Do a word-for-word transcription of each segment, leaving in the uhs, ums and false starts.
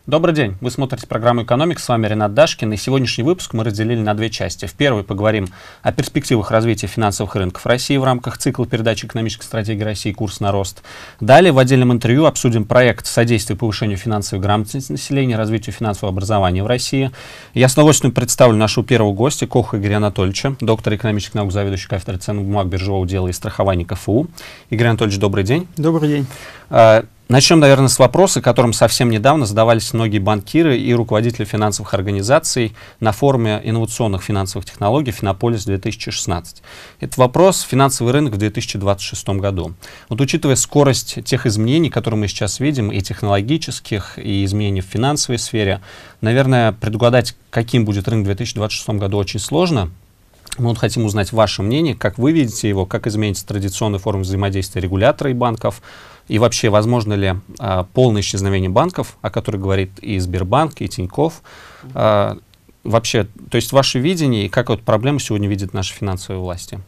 Добрый день, вы смотрите программу «Экономика», с вами Ренат Дашкин, и сегодняшний выпуск мы разделили на две части. В первой поговорим о перспективах развития финансовых рынков России в рамках цикла передач «Экономической стратегии России. Курс на рост». Далее в отдельном интервью обсудим проект содействия повышению финансовой грамотности населения, развитию финансового образования в России. Я с удовольствием представлю нашего первого гостя, Коха Игоря Анатольевича, доктор экономических наук, заведующий кафедрой ценных бумаг, биржевого дела и страхования КФУ. Игорь Анатольевич, добрый день. Добрый день. Начнем, наверное, с вопроса, которым совсем недавно задавались многие банкиры и руководители финансовых организаций на форуме инновационных финансовых технологий «Финополис две тысячи шестнадцать». Это вопрос финансовый рынок в две тысячи двадцать шестом году. Вот учитывая скорость тех изменений, которые мы сейчас видим, и технологических, и изменений в финансовой сфере, наверное, предугадать, каким будет рынок в две тысячи двадцать шестом году, очень сложно. Мы вот хотим узнать ваше мнение, как вы видите его, как изменится традиционная форма взаимодействия регулятора и банков, и вообще, возможно ли а, полное исчезновение банков, о которых говорит и Сбербанк, и Тинькофф. А, вообще, то есть ваше видение, и как эту проблему сегодня видят наши финансовые власти?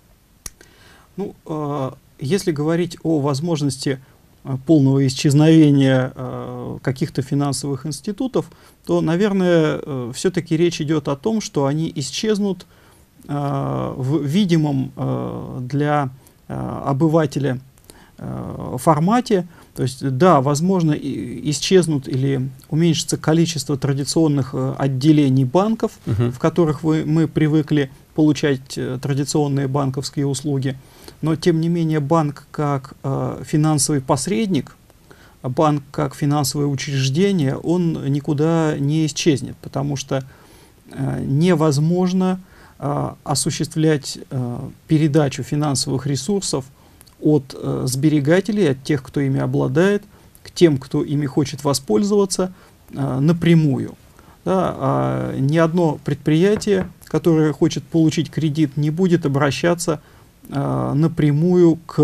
Ну, э, если говорить о возможности э, полного исчезновения э, каких-то финансовых институтов, то, наверное, э, все-таки речь идет о том, что они исчезнут э, в видимом э, для э, обывателя формате. То есть, да, возможно, исчезнут или уменьшится количество традиционных отделений банков, uh-huh. в которых вы, мы привыкли получать традиционные банковские услуги. Но, тем не менее, банк как э, финансовый посредник, банк как финансовое учреждение, он никуда не исчезнет, потому что э, невозможно э, осуществлять э, передачу финансовых ресурсов от э, сберегателей, от тех, кто ими обладает, к тем, кто ими хочет воспользоваться, э, напрямую. Да, а ни одно предприятие, которое хочет получить кредит, не будет обращаться э, напрямую к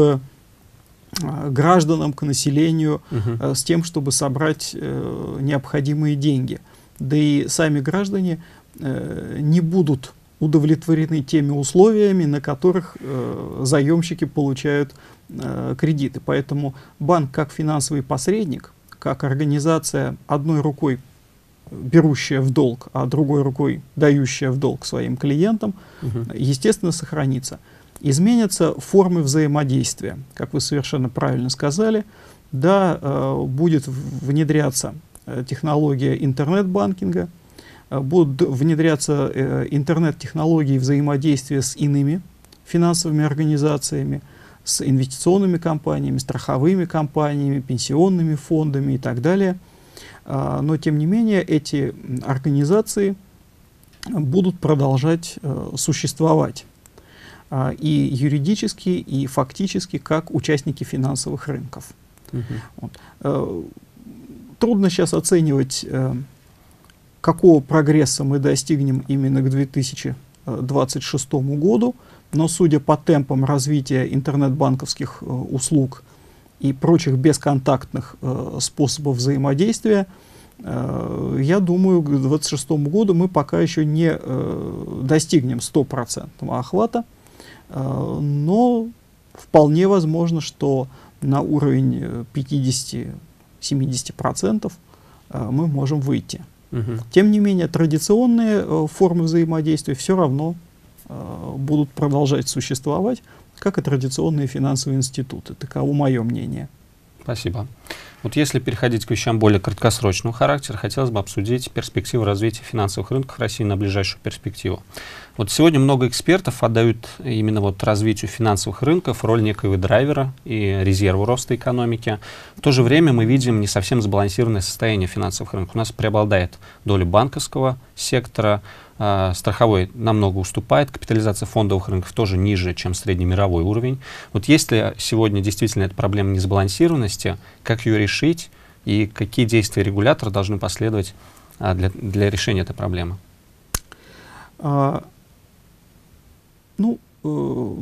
э, гражданам, к населению, uh-huh. э, с тем, чтобы собрать э, необходимые деньги. Да и сами граждане э, не будут удовлетворены теми условиями, на которых э, заемщики получают э, кредиты. Поэтому банк как финансовый посредник, как организация, одной рукой берущая в долг, а другой рукой дающая в долг своим клиентам, uh-huh. естественно, сохранится. Изменятся формы взаимодействия, как вы совершенно правильно сказали. Да, э, будет внедряться э, технология интернет-банкинга, будут внедряться э, интернет-технологии взаимодействия с иными финансовыми организациями, с инвестиционными компаниями, страховыми компаниями, пенсионными фондами и так далее. А, но, тем не менее, эти организации будут продолжать э, существовать а, и юридически, и фактически, как участники финансовых рынков. Uh-huh. Вот. э, трудно сейчас оценивать, э, какого прогресса мы достигнем именно к две тысячи двадцать шестому году, но судя по темпам развития интернет-банковских э, услуг и прочих бесконтактных э, способов взаимодействия, э, я думаю, к две тысячи двадцать шестому году мы пока еще не э, достигнем стопроцентного охвата, э, но вполне возможно, что на уровень пятидесяти-семидесяти процентов э, мы можем выйти. Uh-huh. Тем не менее, традиционные э, формы взаимодействия все равно э, будут продолжать существовать, как и традиционные финансовые институты. Таково мое мнение. Спасибо. Вот если переходить к вещам более краткосрочного характера, хотелось бы обсудить перспективы развития финансовых рынков России на ближайшую перспективу. Вот сегодня много экспертов отдают именно вот развитию финансовых рынков роль некоего драйвера и резерва роста экономики. В то же время мы видим не совсем сбалансированное состояние финансовых рынков. У нас преобладает доля банковского сектора, э, страховой намного уступает, капитализация фондовых рынков тоже ниже, чем среднемировой уровень. Вот есть ли сегодня действительно эта проблема несбалансированности, как ее решить и какие действия регулятора должны последовать э, для, для решения этой проблемы? А, ну, э,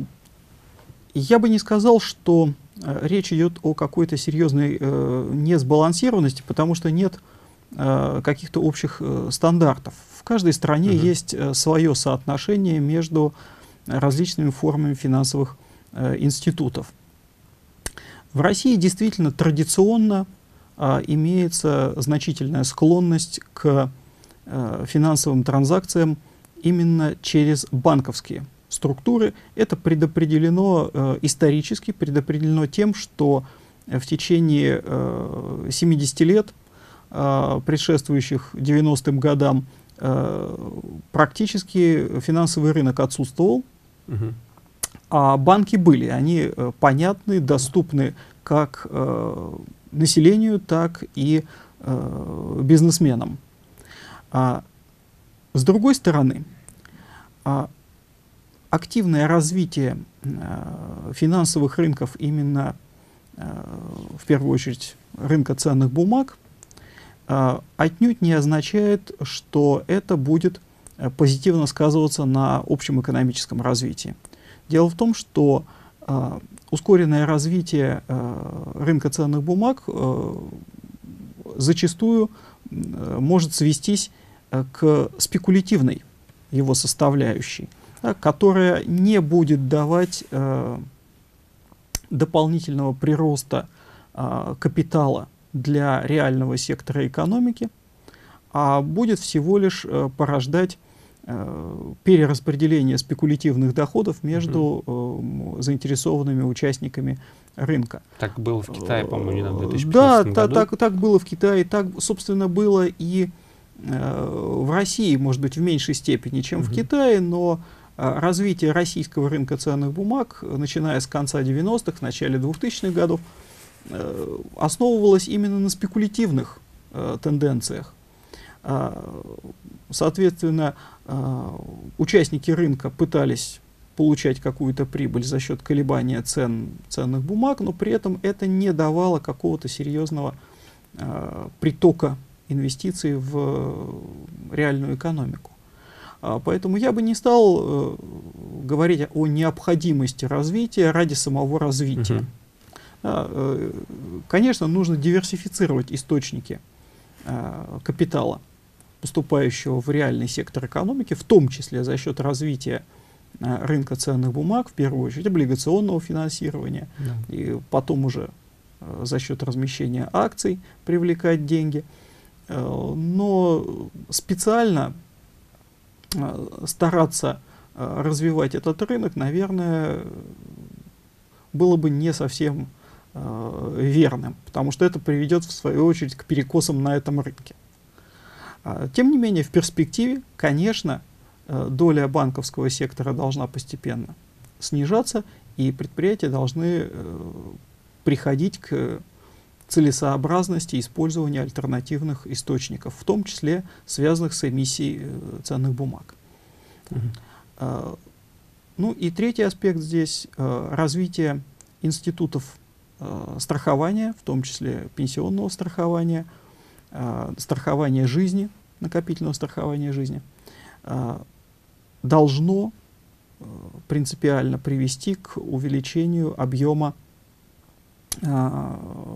я бы не сказал, что э, речь идет о какой-то серьезной э, несбалансированности, потому что нет э, каких-то общих э, стандартов. В каждой стране uh-huh. есть э, свое соотношение между различными формами финансовых э, институтов. В России действительно традиционно а, имеется значительная склонность к а, финансовым транзакциям именно через банковские структуры. Это предопределено э, исторически, предопределено тем, что в течение э, семидесяти лет, э, предшествующих девяностым годам, э, практически финансовый рынок отсутствовал, угу. а банки были. Они э, понятны, доступны как э, населению, так и э, бизнесменам. А, с другой стороны, а, активное развитие э, финансовых рынков, именно э, в первую очередь рынка ценных бумаг, э, отнюдь не означает, что это будет э, позитивно сказываться на общем экономическом развитии. Дело в том, что э, ускоренное развитие э, рынка ценных бумаг э, зачастую э, может свестись э, к спекулятивной его составляющей, да, которая не будет давать э, дополнительного прироста э, капитала для реального сектора экономики, а будет всего лишь э, порождать э, перераспределение спекулятивных доходов между э, заинтересованными участниками рынка. Так было в Китае, по-моему, недавно, в две тысячи Да, пятнадцатом году. так, так было в Китае, так, собственно, было и в России, может быть, в меньшей степени, чем uh-huh. в Китае, но а, развитие российского рынка ценных бумаг, начиная с конца девяностых, в начале двухтысячных годов, э, основывалось именно на спекулятивных э, тенденциях. А, соответственно, а, участники рынка пытались получать какую-то прибыль за счет колебания цен ценных бумаг, но при этом это не давало какого-то серьезного а, притока инвестиций в реальную экономику. А, поэтому я бы не стал э, говорить о необходимости развития ради самого развития. Uh-huh. а, э, конечно, нужно диверсифицировать источники э, капитала, поступающего в реальный сектор экономики, в том числе за счет развития э, рынка ценных бумаг, в первую очередь облигационного финансирования, uh-huh. и потом уже э, за счет размещения акций привлекать деньги. Но специально стараться развивать этот рынок, наверное, было бы не совсем верным, потому что это приведет, в свою очередь, к перекосам на этом рынке. Тем не менее, в перспективе, конечно, доля банковского сектора должна постепенно снижаться, и предприятия должны приходить к целесообразности использования альтернативных источников, в том числе связанных с эмиссией э, ценных бумаг. Uh-huh. а, ну и третий аспект здесь э, развитие институтов э, страхования, в том числе пенсионного страхования, э, страхования жизни, накопительного страхования жизни, э, должно э, принципиально привести к увеличению объема э,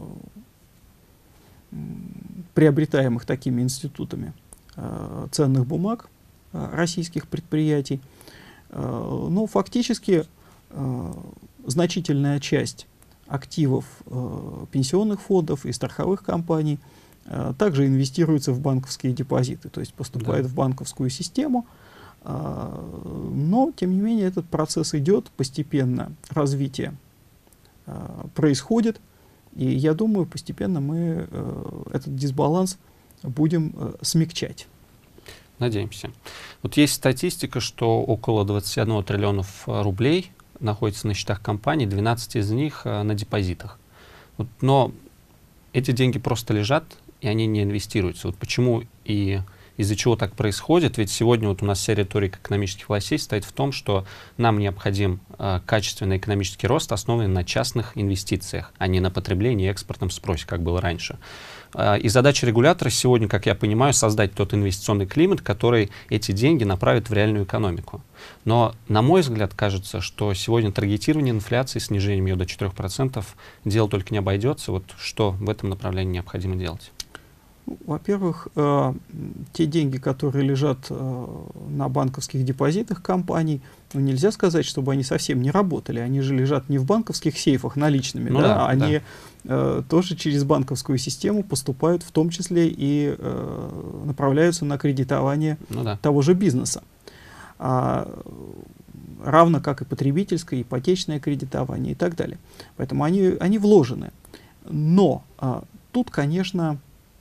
приобретаемых такими институтами э, ценных бумаг э, российских предприятий. Э, но фактически э, значительная часть активов э, пенсионных фондов и страховых компаний э, также инвестируется в банковские депозиты, то есть поступает да. в банковскую систему. Э, но, тем не менее, этот процесс идет, постепенно развитие э, происходит. И я думаю, постепенно мы э, этот дисбаланс будем э, смягчать. Надеемся. Вот есть статистика, что около двадцати одного триллионов рублей находится на счетах компаний, двенадцать из них э, на депозитах. Вот, но эти деньги просто лежат, и они не инвестируются. Вот почему и из-за чего так происходит? Ведь сегодня вот у нас вся риторика экономических властей стоит в том, что нам необходим э, качественный экономический рост, основанный на частных инвестициях, а не на потреблении и экспортном спросе, как было раньше. Э, и задача регулятора сегодня, как я понимаю, создать тот инвестиционный климат, который эти деньги направит в реальную экономику. Но, на мой взгляд, кажется, что сегодня таргетирование инфляции, снижением ее до четырёх процентов, дело только не обойдется. Вот что в этом направлении необходимо делать? Ну, во-первых, э, те деньги, которые лежат э, на банковских депозитах компаний, ну, нельзя сказать, чтобы они совсем не работали. Они же лежат не в банковских сейфах наличными, ну, да, да, они да. э, тоже через банковскую систему поступают, в том числе и э, направляются на кредитование Ну, да. того же бизнеса. А, равно как и потребительское, ипотечное кредитование и так далее. Поэтому они, они вложены. Но а, тут, конечно,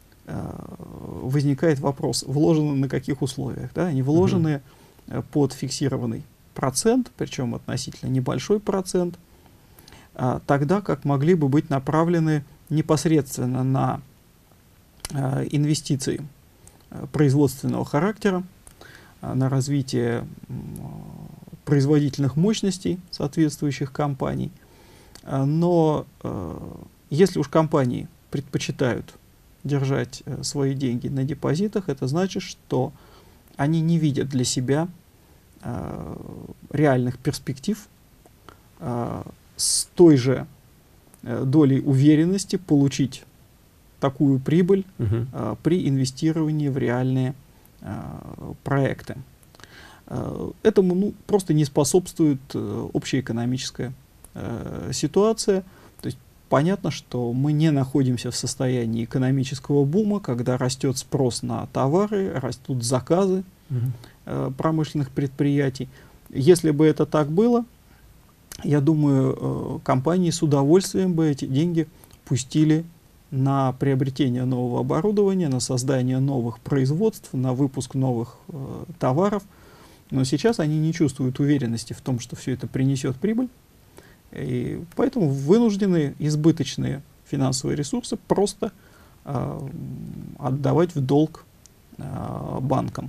возникает вопрос, вложены на каких условиях. Да? Они вложены uh-huh. под фиксированный процент, причем относительно небольшой процент, а, тогда как могли бы быть направлены непосредственно на а, инвестиции а, производственного характера, а, на развитие а, производительных мощностей соответствующих компаний. А, но а, если уж компании предпочитают держать э, свои деньги на депозитах, это значит, что они не видят для себя э, реальных перспектив э, с той же э, долей уверенности получить такую прибыль uh-huh. э, при инвестировании в реальные э, проекты. Э, этому ну, просто не способствует э, общеэкономическая э, ситуация. Понятно, что мы не находимся в состоянии экономического бума, когда растет спрос на товары, растут заказы uh-huh. э, промышленных предприятий. Если бы это так было, я думаю, э, компании с удовольствием бы эти деньги пустили на приобретение нового оборудования, на создание новых производств, на выпуск новых э, товаров. Но сейчас они не чувствуют уверенности в том, что все это принесет прибыль. И поэтому вынуждены избыточные финансовые ресурсы просто э, отдавать в долг э, банкам.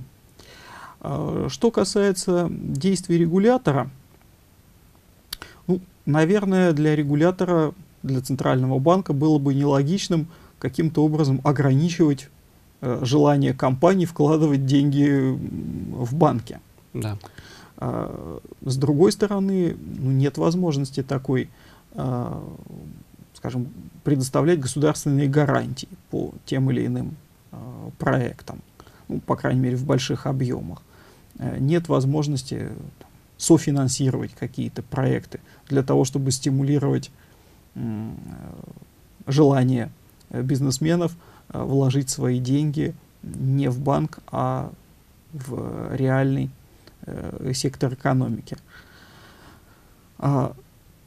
Э, что касается действий регулятора, ну, наверное, для регулятора, для Центрального банка было бы нелогичным каким-то образом ограничивать э, желание компаний вкладывать деньги в банки. Да. А, с другой стороны, ну, нет возможности такой, а, скажем, предоставлять государственные гарантии по тем или иным а, проектам, ну, по крайней мере, в больших объемах. А, нет возможности там, софинансировать какие-то проекты для того, чтобы стимулировать м, желание бизнесменов а, вложить свои деньги не в банк, а в реальный сектор экономики. А,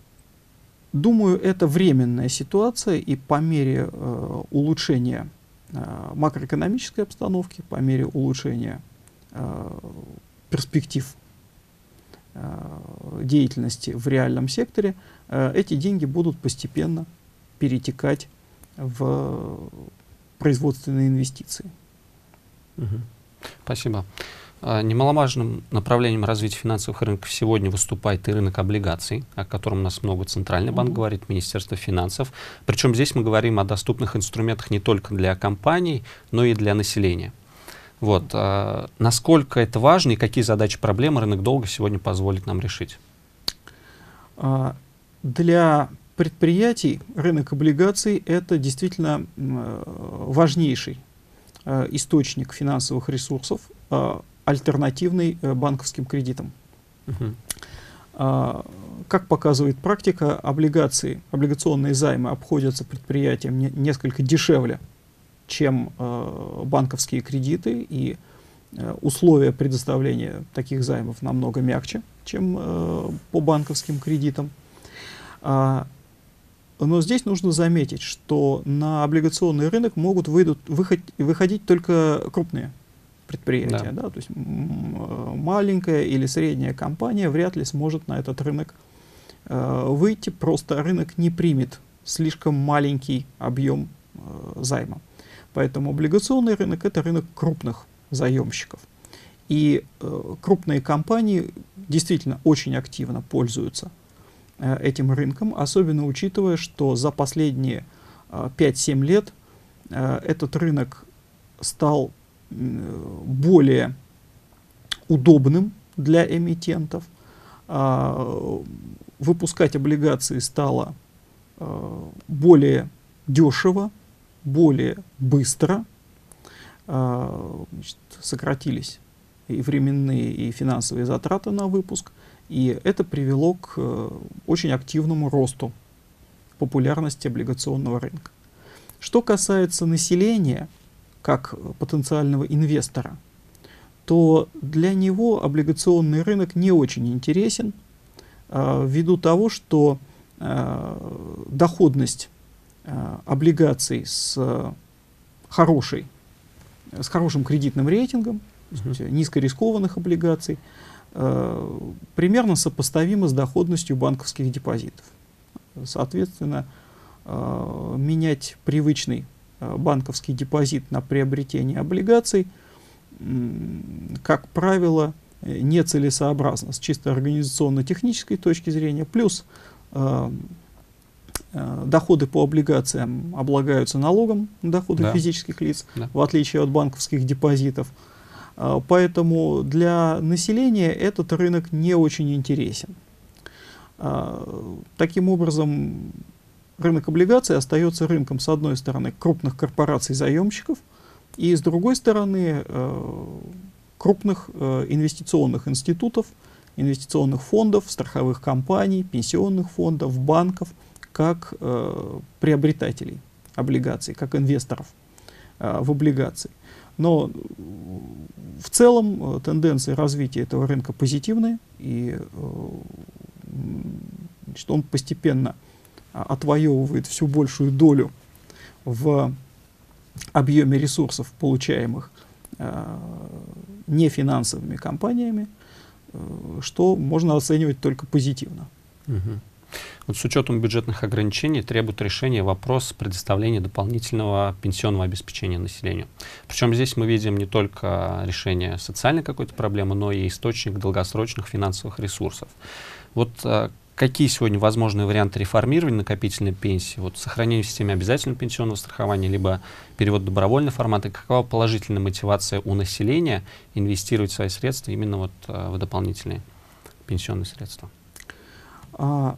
думаю, это временная ситуация, и по мере э, улучшения э, макроэкономической обстановки, по мере улучшения э, перспектив э, деятельности в реальном секторе, э, эти деньги будут постепенно перетекать в производственные инвестиции. Угу. Спасибо. Немаловажным направлением развития финансовых рынков сегодня выступает и рынок облигаций, о котором у нас много Центральный банк uh-huh. говорит, Министерство финансов. Причем здесь мы говорим о доступных инструментах не только для компаний, но и для населения. Вот. А насколько это важно и какие задачи, проблемы рынок долга сегодня позволит нам решить? А, для предприятий рынок облигаций — это действительно э, важнейший э, источник финансовых ресурсов, э, альтернативный э, банковским кредитам. Uh-huh. А, как показывает практика, облигации, облигационные займы обходятся предприятиям не, несколько дешевле, чем э, банковские кредиты, и э, условия предоставления таких займов намного мягче, чем э, по банковским кредитам. А, но здесь нужно заметить, что на облигационный рынок могут выйдут, выход, выходить только крупные предприятия. Да. Да? То есть маленькая или средняя компания вряд ли сможет на этот рынок э, выйти, просто рынок не примет слишком маленький объем э, займа. Поэтому облигационный рынок — это рынок крупных заемщиков. И э, крупные компании действительно очень активно пользуются э, этим рынком, особенно учитывая, что за последние э, пять-семь лет э, этот рынок стал более удобным для эмитентов. А, выпускать облигации стало а, более дешево, более быстро, значит, сократились и временные, и финансовые затраты на выпуск, и это привело к очень активному росту популярности облигационного рынка. Что касается населения, как потенциального инвестора, то для него облигационный рынок не очень интересен, э, ввиду того, что э, доходность э, облигаций с, хорошей, с хорошим кредитным рейтингом, mm-hmm. низкорискованных облигаций, э, примерно сопоставима с доходностью банковских депозитов. Соответственно, э, менять привычный э, банковский депозит на приобретение облигаций, как правило, нецелесообразно с чисто организационно-технической точки зрения, плюс э, э, доходы по облигациям облагаются налогом на доходы да. физических лиц, да. в отличие от банковских депозитов. Э, поэтому для населения этот рынок не очень интересен. Э, таким образом, рынок облигаций остается рынком, с одной стороны, крупных корпораций-заемщиков, и с другой стороны, э, крупных э, инвестиционных институтов, инвестиционных фондов, страховых компаний, пенсионных фондов, банков, как э, приобретателей облигаций, как инвесторов э, в облигации. Но в целом э, тенденции развития этого рынка позитивные, и э, значит, он постепенно отвоевывает все большую долю в объеме ресурсов, получаемых э, нефинансовыми компаниями, э, что можно оценивать только позитивно. Угу. Вот с учетом бюджетных ограничений требует решения вопрос предоставления дополнительного пенсионного обеспечения населению. Причем здесь мы видим не только решение социальной какой-то проблемы, но и источник долгосрочных финансовых ресурсов. Вот э, какие сегодня возможные варианты реформирования накопительной пенсии? Вот сохранение в системе обязательного пенсионного страхования, либо перевод в добровольный формат, и какова положительная мотивация у населения инвестировать свои средства именно вот, а, в дополнительные пенсионные средства? А,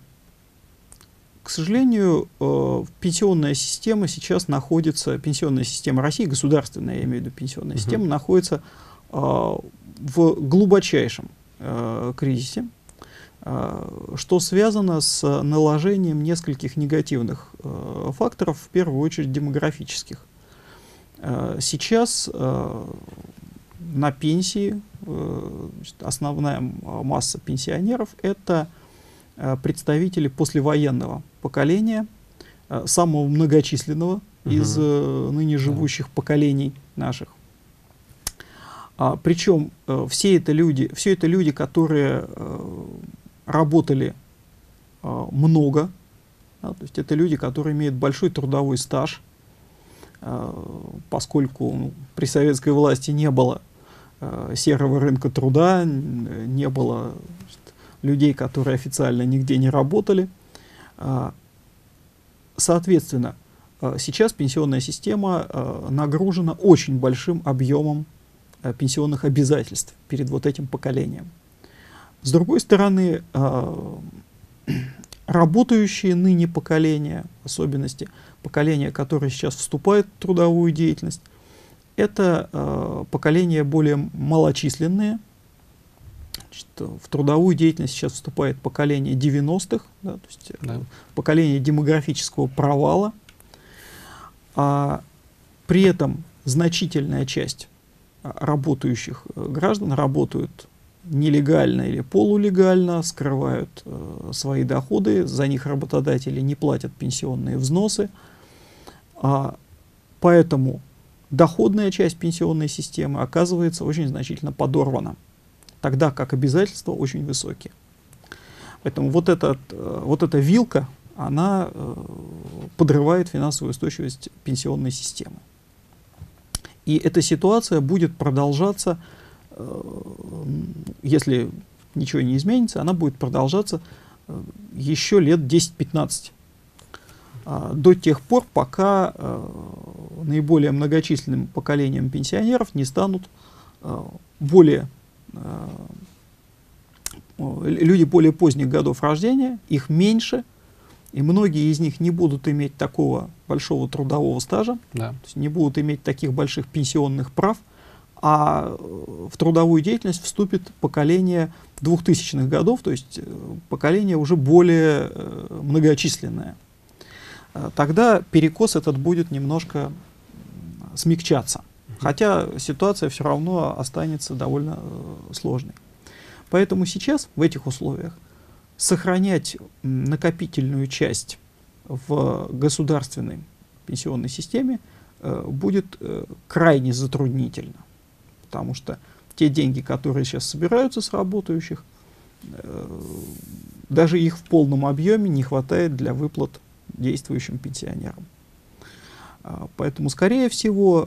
к сожалению, э, пенсионная система сейчас находится, пенсионная система России, государственная, я имею в виду пенсионная uh-huh. система, находится э, в глубочайшем э, кризисе, что связано с наложением нескольких негативных э, факторов, в первую очередь демографических. Э, сейчас э, на пенсии э, основная масса пенсионеров — это э, представители послевоенного поколения, э, самого многочисленного uh-huh. из э, ныне живущих yeah. поколений наших. А, причем э, все это люди, все это люди, которые э, работали э, много, да, то есть это люди, которые имеют большой трудовой стаж, э, поскольку ну, при советской власти не было э, серого рынка труда, не было значит, людей, которые официально нигде не работали. Э, соответственно, э, сейчас пенсионная система э, нагружена очень большим объемом э, пенсионных обязательств перед вот этим поколением. С другой стороны, э, работающие ныне поколения, в особенности поколения, которое сейчас вступает в трудовую деятельность, это э, поколения более малочисленные. Значит, в трудовую деятельность сейчас вступает поколение девяностых, да, то есть да. поколение демографического провала. А при этом значительная часть работающих граждан работают нелегально или полулегально, скрывают э, свои доходы, за них работодатели не платят пенсионные взносы, а, поэтому доходная часть пенсионной системы оказывается очень значительно подорвана, тогда как обязательства очень высокие. Поэтому вот, этот, э, вот эта вилка, она э, подрывает финансовую устойчивость пенсионной системы. И эта ситуация будет продолжаться, если ничего не изменится, она будет продолжаться еще лет десять-пятнадцать. До тех пор, пока наиболее многочисленным поколением пенсионеров не станут более, люди более поздних годов рождения, их меньше, И многие из них не будут иметь такого большого трудового стажа, да. то есть не будут иметь таких больших пенсионных прав, а в трудовую деятельность вступит поколение двухтысячных годов, то есть поколение уже более многочисленное. Тогда перекос этот будет немножко смягчаться, хотя ситуация все равно останется довольно сложной. Поэтому сейчас в этих условиях сохранять накопительную часть в государственной пенсионной системе э, будет э, крайне затруднительно, потому что те деньги, которые сейчас собираются с работающих, э, даже их в полном объеме не хватает для выплат действующим пенсионерам. А, поэтому, скорее всего,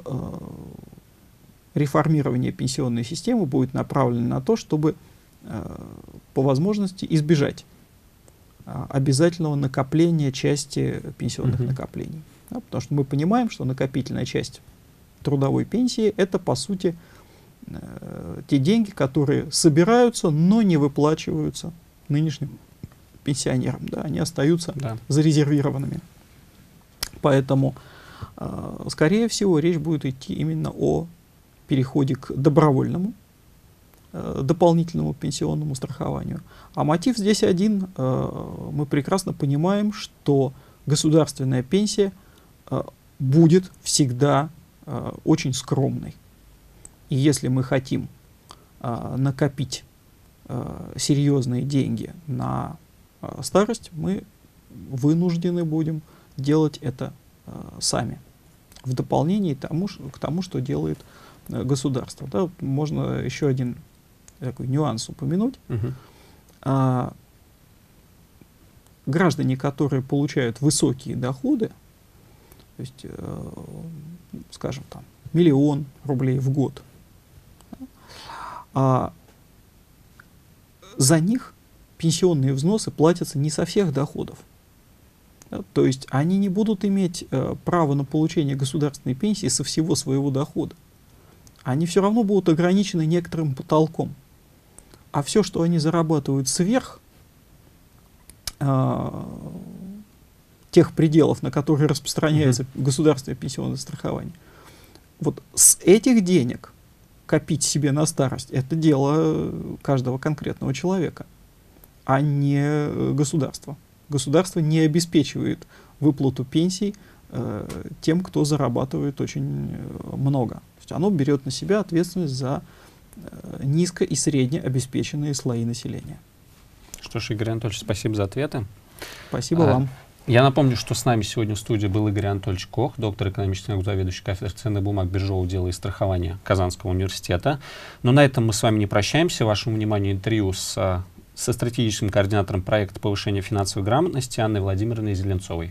э, реформирование пенсионной системы будет направлено на то, чтобы по возможности избежать а, обязательного накопления части пенсионных uh-huh. накоплений. Да, потому что мы понимаем, что накопительная часть трудовой пенсии — это, по сути, э, те деньги, которые собираются, но не выплачиваются нынешним пенсионерам. Да, они остаются да. зарезервированными. Поэтому, э, скорее всего, речь будет идти именно о переходе к добровольному дополнительному пенсионному страхованию. А мотив здесь один. Мы прекрасно понимаем, что государственная пенсия будет всегда очень скромной. И если мы хотим накопить серьезные деньги на старость, мы вынуждены будем делать это сами, в дополнение тому, к тому, что делает государство. Да, можно еще один такой нюанс упомянуть. Uh-huh. а, граждане, которые получают высокие доходы, то есть, э, скажем, там, миллион рублей в год, а, за них пенсионные взносы платятся не со всех доходов. Да, то есть они не будут иметь э, право на получение государственной пенсии со всего своего дохода. Они все равно будут ограничены некоторым потолком. А все, что они зарабатывают сверх э, тех пределов, на которые распространяется mm-hmm. государственное пенсионное страхование, вот с этих денег копить себе на старость — это дело каждого конкретного человека, а не государства. Государство не обеспечивает выплату пенсий э, тем, кто зарабатывает очень много. То есть оно берет на себя ответственность за низко и средне обеспеченные слои населения. Что ж, Игорь Анатольевич, спасибо за ответы. Спасибо а, вам. Я напомню, что с нами сегодня в студии был Игорь Анатольевич Кох, доктор экономических наук, заведующий кафедрой ценных бумаг, биржевого дела и страхования Казанского университета. Но на этом мы с вами не прощаемся. Вашему вниманию интервью с, со стратегическим координатором проекта повышения финансовой грамотности Анной Владимировной Зеленцовой.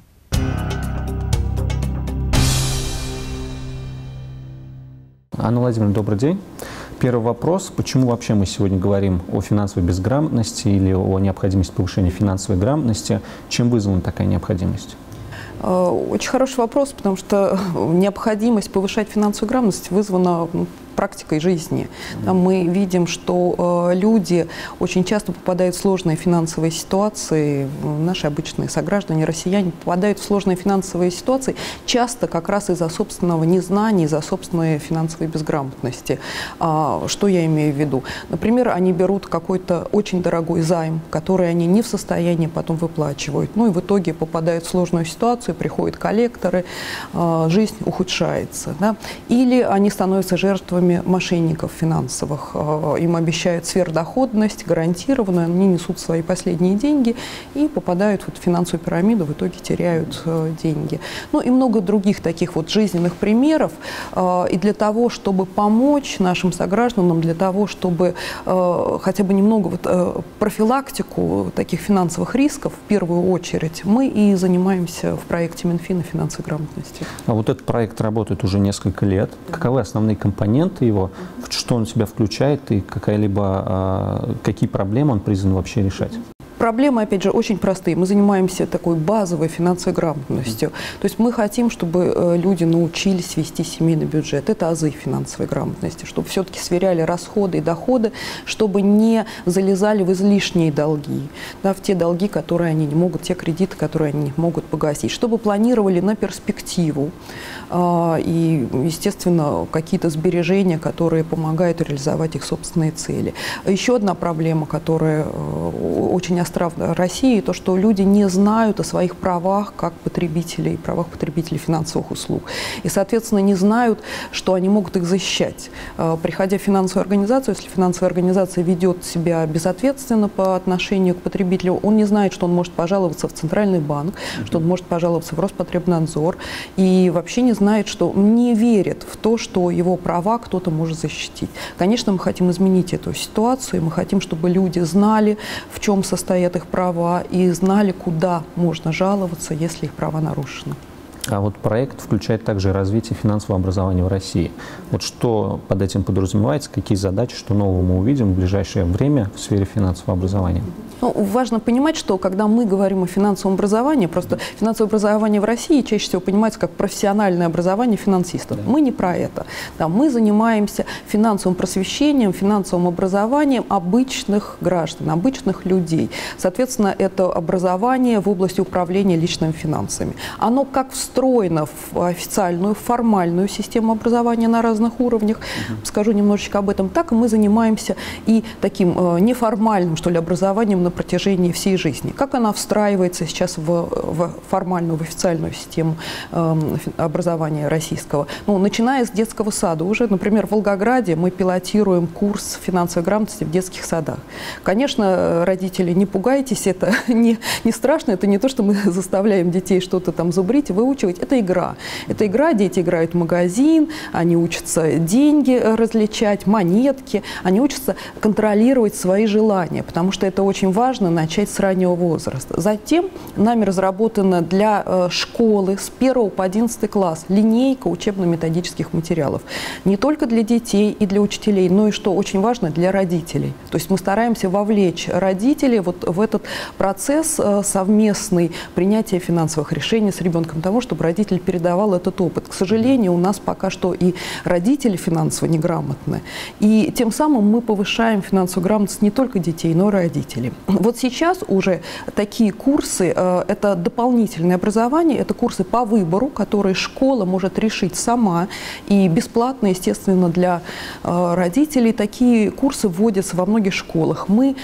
Анна Владимировна, добрый день. Первый вопрос. Почему вообще мы сегодня говорим о финансовой безграмотности или о необходимости повышения финансовой грамотности? Чем вызвана такая необходимость? Очень хороший вопрос, потому что необходимость повышать финансовую грамотность вызвана практикой жизни. Там мы видим, что э, люди очень часто попадают в сложные финансовые ситуации. Наши обычные сограждане, россияне попадают в сложные финансовые ситуации часто как раз из-за собственного незнания, из-за собственной финансовой безграмотности. А, что я имею в виду? Например, они берут какой-то очень дорогой займ, который они не в состоянии потом выплачивают. Ну и в итоге попадают в сложную ситуацию, приходят коллекторы, э, жизнь ухудшается. Да? Или они становятся жертвами мошенников финансовых. Им обещают сверхдоходность, гарантированную, они несут свои последние деньги и попадают в финансовую пирамиду, в итоге теряют деньги. Ну и много других таких вот жизненных примеров. И для того, чтобы помочь нашим согражданам, для того, чтобы хотя бы немного вот профилактику таких финансовых рисков, в первую очередь, мы и занимаемся в проекте Минфина финансовой грамотности. А вот этот проект работает уже несколько лет. Каковы основные компоненты его, что он в себя включает и какая-либо, какие проблемы он призван вообще решать? проблемы, опять же, очень простые. Мы занимаемся такой базовой финансовой грамотностью. То есть мы хотим, чтобы люди научились вести семейный бюджет. Это азы финансовой грамотности, чтобы все-таки сверяли расходы и доходы, чтобы не залезали в излишние долги, да, в те долги, которые они не могут, те кредиты, которые они не могут погасить, чтобы планировали на перспективу э, и, естественно, какие-то сбережения, которые помогают реализовать их собственные цели. Еще одна проблема, которая э, очень остра в России, то, что люди не знают о своих правах как потребителей, правах потребителей финансовых услуг. И, соответственно, не знают, что они могут их защищать. Э, приходя в финансовую организацию, если финансовая организация ведет себя безответственно по отношению к потребителю, он не знает, что он может пожаловаться в Центральный банк, mm-hmm. что он может пожаловаться в Роспотребнадзор, и вообще не знает, что не верит в то, что его права кто-то может защитить. Конечно, мы хотим изменить эту ситуацию, и мы хотим, чтобы люди знали, в чем состоят их права, и знали, куда можно жаловаться, если их права нарушены. А вот проект включает также развитие финансового образования в России. Вот что под этим подразумевается, какие задачи, что нового мы увидим в ближайшее время в сфере финансового образования? Ну, важно понимать, что когда мы говорим о финансовом образовании, просто финансовое образование в России чаще всего понимается как профессиональное образование финансистов. Да. Мы не про это. Да, мы занимаемся финансовым просвещением, финансовым образованием обычных граждан, обычных людей. Соответственно, это образование в области управления личными финансами. Оно как встроено в официальную, формальную систему образования на разных уровнях. Угу. Скажу немножечко об этом. Так и мы занимаемся и таким э, неформальным, что ли, образованием на протяжении всей жизни. Как она встраивается сейчас в, в формальную, в официальную систему э, образования российского? Ну, начиная с детского сада. Уже, например, в Волгограде мы пилотируем курс финансовой грамотности в детских садах. Конечно, родители, не пугайтесь, это не, не страшно, это не то, что мы заставляем детей что-то там зубрить, выучивать. Это игра. Это игра, дети играют в магазин, они учатся деньги различать, монетки, они учатся контролировать свои желания, потому что это очень важно начать с раннего возраста. Затем нами разработана для э, школы с первого по одиннадцатый класс линейка учебно-методических материалов. Не только для детей и для учителей, но и, что очень важно, для родителей. То есть мы стараемся вовлечь родителей вот в этот процесс э, совместный принятия финансовых решений с ребенком, того, чтобы родитель передавал этот опыт. К сожалению, у нас пока что и родители финансово неграмотны. И тем самым мы повышаем финансовую грамотность не только детей, но и родителей. Вот сейчас уже такие курсы, это дополнительное образование, это курсы по выбору, которые школа может решить сама, и бесплатно, естественно, для родителей. Такие курсы вводятся во многих школах. Мы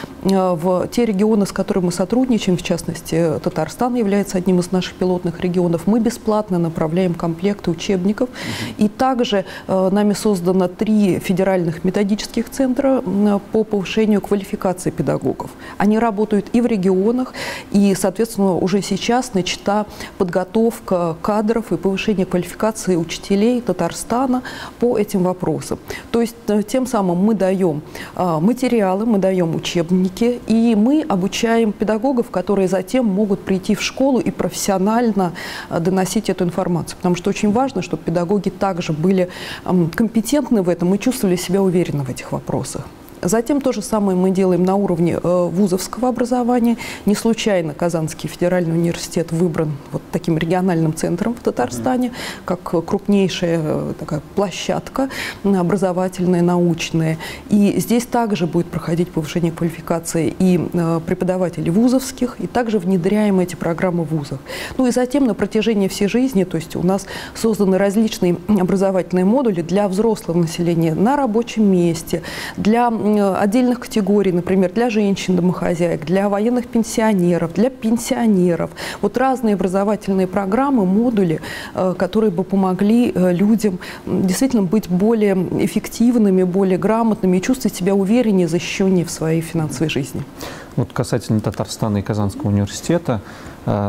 в те регионы, с которыми мы сотрудничаем, в частности, Татарстан является одним из наших пилотных регионов, мы бесплатно направляем комплекты учебников. И также нами создано три федеральных методических центра по повышению квалификации педагогов. Они работают и в регионах, и, соответственно, уже сейчас начата подготовка кадров и повышение квалификации учителей Татарстана по этим вопросам. То есть тем самым мы даем материалы, мы даем учебники, и мы обучаем педагогов, которые затем могут прийти в школу и профессионально доносить эту информацию. Потому что очень важно, чтобы педагоги также были компетентны в этом и чувствовали себя уверенно в этих вопросах. Затем то же самое мы делаем на уровне э, вузовского образования. Не случайно Казанский федеральный университет выбран вот таким региональным центром в Татарстане, как крупнейшая э, такая площадка образовательная, научная. И здесь также будет проходить повышение квалификации и э, преподавателей вузовских, и также внедряем эти программы в вузах. Ну и затем на протяжении всей жизни, то есть у нас созданы различные образовательные модули для взрослого населения на рабочем месте, для отдельных категорий, например, для женщин-домохозяек, для военных пенсионеров, для пенсионеров. Вот разные образовательные программы, модули, которые бы помогли людям действительно быть более эффективными, более грамотными и чувствовать себя увереннее, защищеннее в своей финансовой жизни. Вот касательно Татарстана и Казанского университета,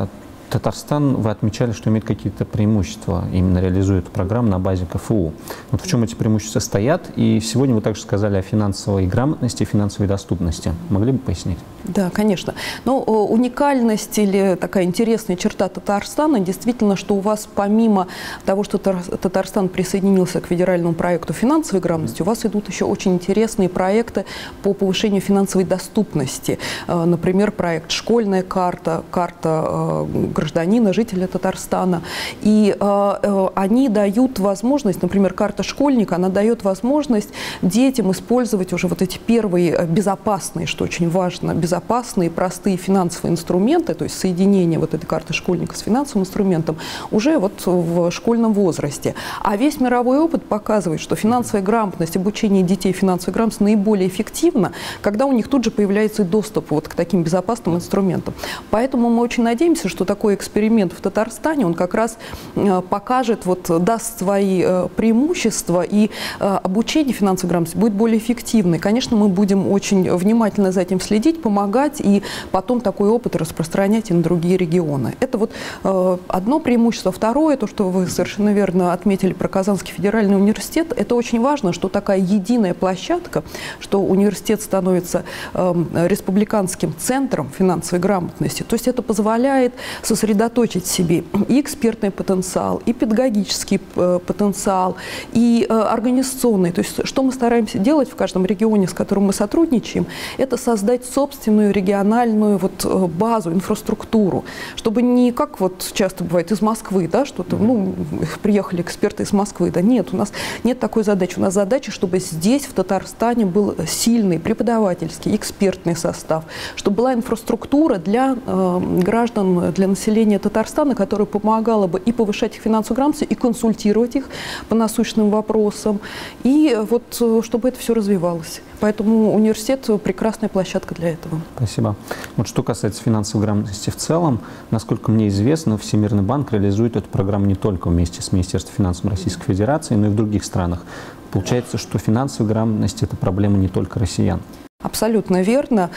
Татарстан, вы отмечали, что имеет какие-то преимущества, именно реализуя эту программу на базе ка эф у. Вот в чем эти преимущества стоят? И сегодня вы также сказали о финансовой грамотности и финансовой доступности. Могли бы пояснить? Да, конечно. Но уникальность или такая интересная черта Татарстана действительно, что у вас помимо того, что Татарстан присоединился к федеральному проекту финансовой грамотности, у вас идут еще очень интересные проекты по повышению финансовой доступности. Например, проект «Школьная карта», карта гражданина, жителя Татарстана. И э, они дают возможность, например, карта школьника, она дает возможность детям использовать уже вот эти первые безопасные, что очень важно, безопасные, простые финансовые инструменты, то есть соединение вот этой карты школьника с финансовым инструментом уже вот в школьном возрасте. А весь мировой опыт показывает, что финансовая грамотность, обучение детей финансовой грамотности наиболее эффективно, когда у них тут же появляется доступ вот к таким безопасным инструментам. Поэтому мы очень надеемся, что такой эксперимент в Татарстане, он как раз покажет, вот, даст свои преимущества, и обучение финансовой грамотности будет более эффективным. Конечно, мы будем очень внимательно за этим следить, помогать, и потом такой опыт распространять и на другие регионы. Это вот одно преимущество. Второе, то, что вы совершенно верно отметили про Казанский федеральный университет, это очень важно, что такая единая площадка, что университет становится республиканским центром финансовой грамотности. То есть это позволяет сосредоточить в себе и экспертный потенциал, и педагогический потенциал, и организационный. То есть что мы стараемся делать в каждом регионе, с которым мы сотрудничаем, это создать собственную региональную вот базу, инфраструктуру, чтобы не как вот часто бывает из Москвы, да, что-то, ну, приехали эксперты из Москвы, да, нет, у нас нет такой задачи. У нас задача, чтобы здесь, в Татарстане, был сильный преподавательский, экспертный состав, чтобы была инфраструктура для э, граждан, для населения Татарстана, которая помогала бы и повышать их финансовую грамотность, и консультировать их по насущным вопросам, и вот чтобы это все развивалось. Поэтому университет – прекрасная площадка для этого. Спасибо. Вот что касается финансовой грамотности в целом, насколько мне известно, Всемирный банк реализует эту программу не только вместе с Министерством финансов Российской Федерации, но и в других странах. Получается, что финансовая грамотность – это проблема не только россиян. Абсолютно верно.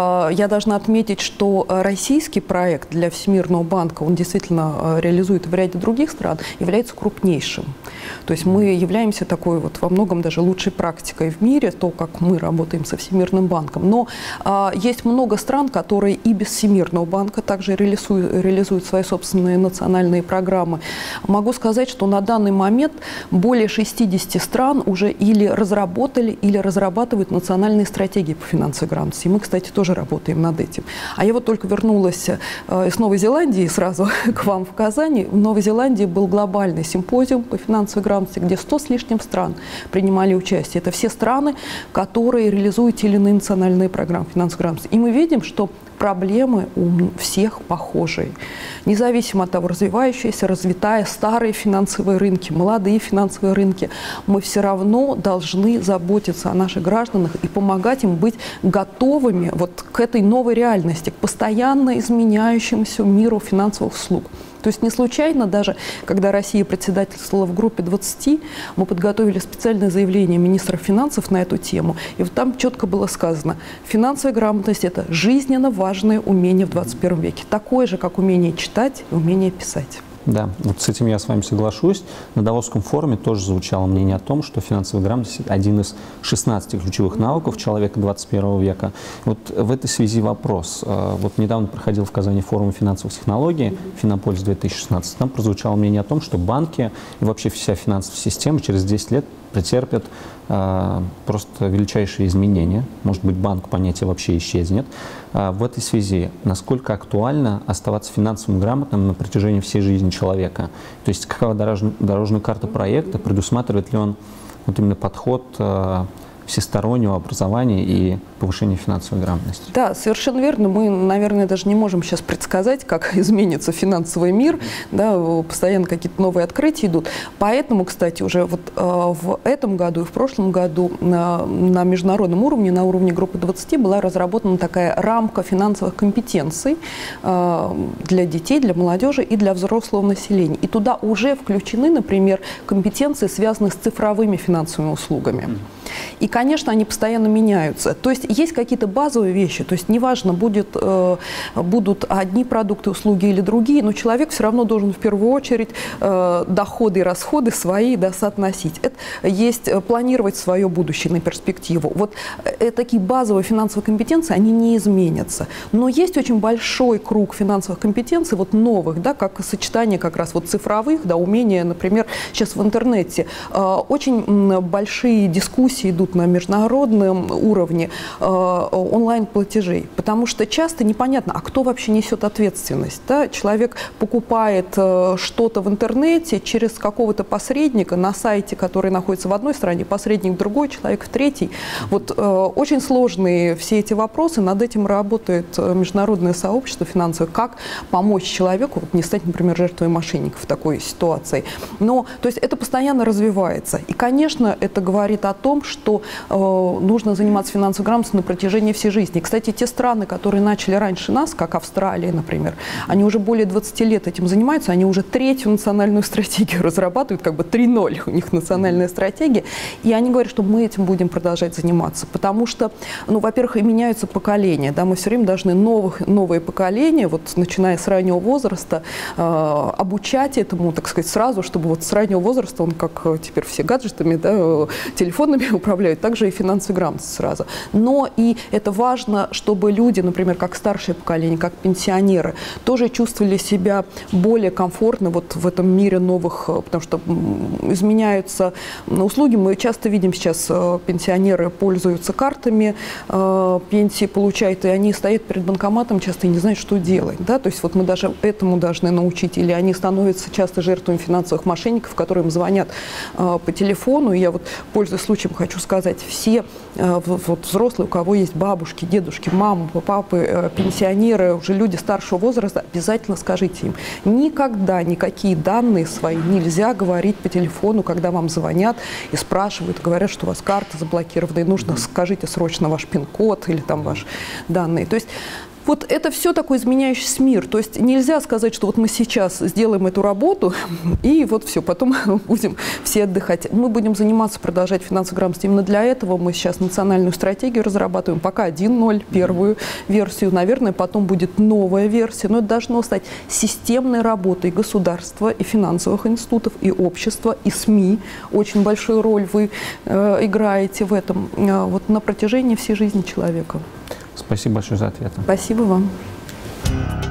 Я должна отметить, что российский проект для Всемирного банка, он действительно реализует в ряде других стран, является крупнейшим. То есть мы являемся такой вот во многом даже лучшей практикой в мире, то, как мы работаем со Всемирным банком. Но а, есть много стран, которые и без Всемирного банка также реализуют, реализуют свои собственные национальные программы. Могу сказать, что на данный момент более шестидесяти стран уже или разработали, или разрабатывают национальные стратегии по финансовой грамотности. И мы, кстати, тоже работаем над этим. А я вот только вернулась э, из Новой Зеландии сразу к вам в Казани. В Новой Зеландии был глобальный симпозиум по финансовой грамотности, где сто с лишним стран принимали участие. Это все страны, которые реализуют те или иные национальные программы финансовой грамотности. И мы видим, что проблемы у всех похожие. Независимо от того, развивающиеся, развитая, старые финансовые рынки, молодые финансовые рынки, мы все равно должны заботиться о наших гражданах и помогать им быть готовыми вот к этой новой реальности, к постоянно изменяющемуся миру финансовых услуг. То есть не случайно даже, когда Россия председательствовала в группе двадцати, мы подготовили специальное заявление министра финансов на эту тему. И вот там четко было сказано, финансовая грамотность – это жизненно важное умение в двадцать первом веке. Такое же, как умение читать и умение писать. Да, вот с этим я с вами соглашусь. На Давосском форуме тоже звучало мнение о том, что финансовая грамотность – один из шестнадцати ключевых навыков человека двадцать первого века. Вот в этой связи вопрос. Вот недавно проходил в Казани форум финансовых технологий «Финополис две тысячи шестнадцать». Там прозвучало мнение о том, что банки и вообще вся финансовая система через десять лет претерпят э, просто величайшие изменения. Может быть, банк понятие вообще исчезнет. А в этой связи, насколько актуально оставаться финансово грамотным на протяжении всей жизни человека? То есть, какова дорожная, дорожная карта проекта, предусматривает ли он вот именно подход э, всестороннего образования и повышения финансовой грамотности? Да, совершенно верно. Мы, наверное, даже не можем сейчас предсказать, как изменится финансовый мир. Да, постоянно какие-то новые открытия идут. Поэтому, кстати, уже вот э, в этом году и в прошлом году э, на международном уровне, на уровне группы двадцати, была разработана такая рамка финансовых компетенций э, для детей, для молодежи и для взрослого населения. И туда уже включены, например, компетенции, связанные с цифровыми финансовыми услугами. И конечно, они постоянно меняются. То есть есть какие-то базовые вещи, то есть неважно, будет, э, будут одни продукты, услуги или другие, но человек все равно должен в первую очередь э, доходы и расходы свои, да, соотносить. Это есть планировать свое будущее на перспективу. Вот э, такие базовые финансовые компетенции, они не изменятся. Но есть очень большой круг финансовых компетенций, вот новых, да, как сочетание как раз вот цифровых, да, умения, например, сейчас в интернете э, очень большие дискуссии идут на международном уровне э, онлайн-платежей, потому что часто непонятно, а кто вообще несет ответственность. Да? Человек покупает э, что-то в интернете через какого-то посредника на сайте, который находится в одной стране, посредник в другой, человек в третьей. Вот э, очень сложные все эти вопросы, над этим работает международное сообщество финансовое, как помочь человеку вот, не стать, например, жертвой мошенников в такой ситуации. Но, то есть это постоянно развивается. И, конечно, это говорит о том, что э, нужно заниматься финансовой грамотностью на протяжении всей жизни. Кстати, те страны, которые начали раньше нас, как Австралия, например, они уже более двадцати лет этим занимаются, они уже третью национальную стратегию разрабатывают, как бы три ноль у них национальная стратегия, и они говорят, что мы этим будем продолжать заниматься, потому что, ну, во-первых, и меняются поколения, да, мы все время должны новых, новые поколения, вот начиная с раннего возраста, э, обучать этому, так сказать, сразу, чтобы вот с раннего возраста, он как теперь все гаджетами, да, телефонами управляют, также и финансовой грамотностью сразу. Но и это важно, чтобы люди, например, как старшее поколение, как пенсионеры, тоже чувствовали себя более комфортно вот в этом мире новых, потому что изменяются услуги. Мы часто видим сейчас, пенсионеры пользуются картами, пенсии получают, и они стоят перед банкоматом часто и не знают, что делать. Да? То есть вот мы даже этому должны научить. Или они становятся часто жертвами финансовых мошенников, которые им звонят э, по телефону. И я вот, пользуясь случаем, хочу сказать, все э, вот, взрослые, у кого есть бабушки, дедушки, мамы, папы, э, пенсионеры, уже люди старшего возраста, обязательно скажите им, никогда никакие данные свои нельзя говорить по телефону, когда вам звонят и спрашивают, говорят, что у вас карта заблокирована, и нужно, скажите срочно ваш пин-код или там ваши данные. То есть вот это все такой изменяющийся мир. То есть нельзя сказать, что вот мы сейчас сделаем эту работу, и вот все, потом будем все отдыхать. Мы будем заниматься, продолжать финансовую грамотность. Именно для этого мы сейчас национальную стратегию разрабатываем. Пока один ноль, первую версию. Наверное, потом будет новая версия. Но это должно стать системной работой государства и финансовых институтов, и общества, и СМИ. Очень большую роль вы э, играете в этом э, вот, на протяжении всей жизни человека. Спасибо большое за ответ. Спасибо вам.